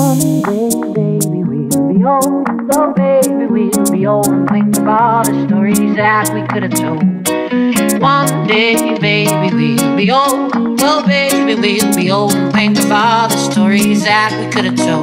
One day, baby, we'll be old. Oh, baby, we'll be old and think of all the stories that we could have told. One day, baby, we'll be old. Oh, baby, we'll be old and think of all the stories that we could have told.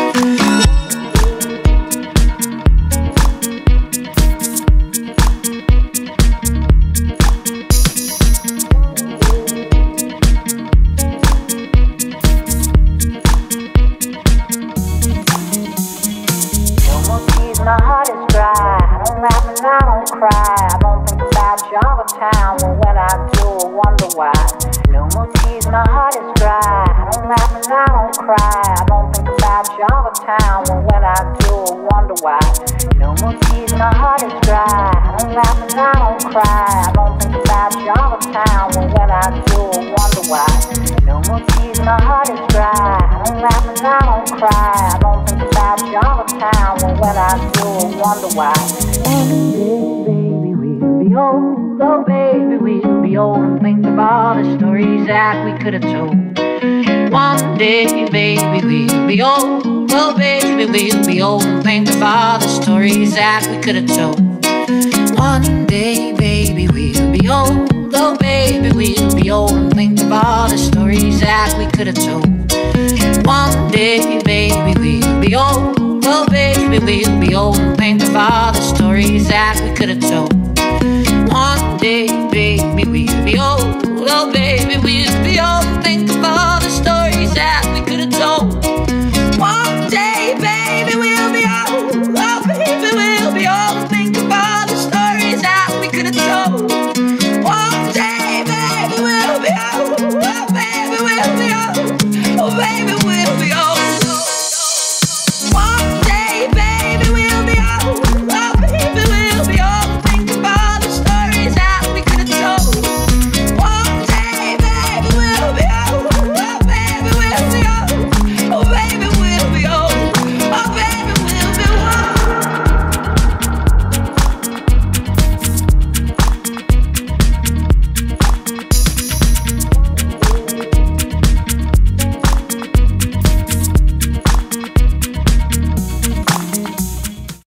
My heart is dry, I don't laugh and I don't cry. I don't think about you all the time, but when I do, I wonder why. No more tears, my heart is dry, I don't laugh and I don't cry. I don't think about you all the time, but when I do, I wonder why. No more tears, my heart is dry, I don't laugh and I don't cry. I don't think about you all the time, but when I do, I wonder why. No more tears, my heart is dry, I don't laugh and I don't cry. I don't think about you all the time, but when I do, I wonder why. One day, baby, we'll be old. Oh, baby, we'll be old and think of all the stories that we could have told. One day, baby, we'll be old. Oh, baby, we'll be old and think of all the stories that we could have told. One day, baby, we'll be old. Oh, baby, we'll be old and think of all the stories that we could have told. One day, baby, we'll be old. Oh, baby, we'll be old and think of all the stories that we could have told.